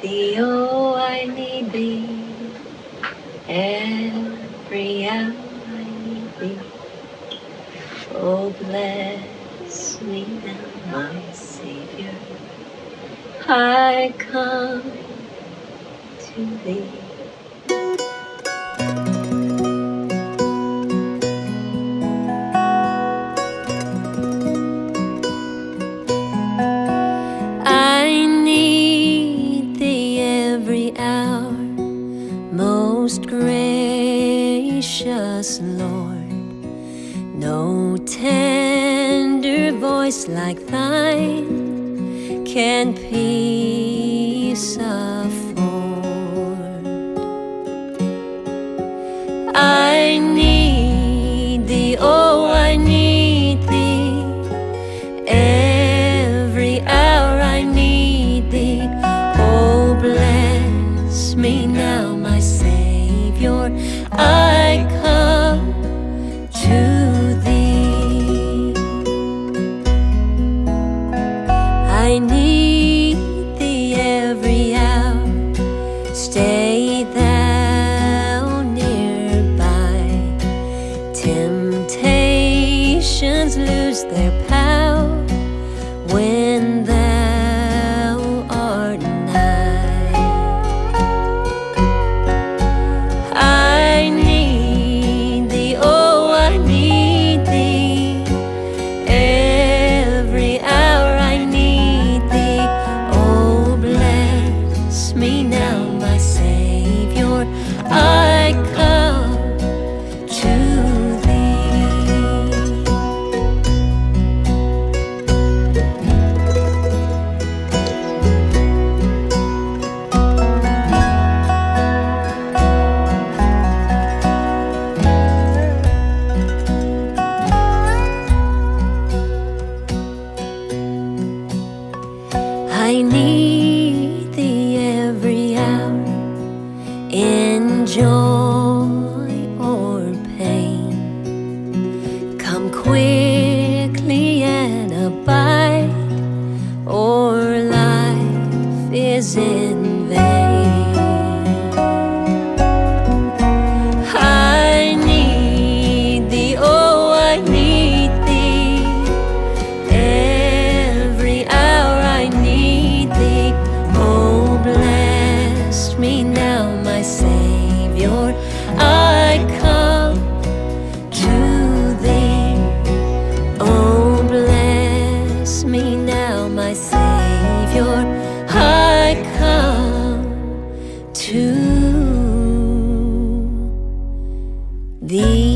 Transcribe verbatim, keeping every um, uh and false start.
thee, oh, I need thee. Every hour I need thee. Oh, bless me now, my Savior. I come to thee. I need thee every hour, most gracious Lord. No tender voice like thine can peace afford. I need thee, oh, I need thee. Every hour I need thee. Oh, bless me now, my Savior. I come to thee. I need thee every hour. Stay thou nearby. Temptations lose their power when thou art nigh. I need thee, oh, I need thee. Every hour I need thee. Oh, bless me now, my Savior. I come to thee. I need thee every hour, in joy or pain. Come quickly and abide, or life is in vain. I need thee, oh, I need thee. Every hour I need thee. Oh, bless me now, my Savior. I come to thee. Oh, bless me now, my Savior. I come to thee.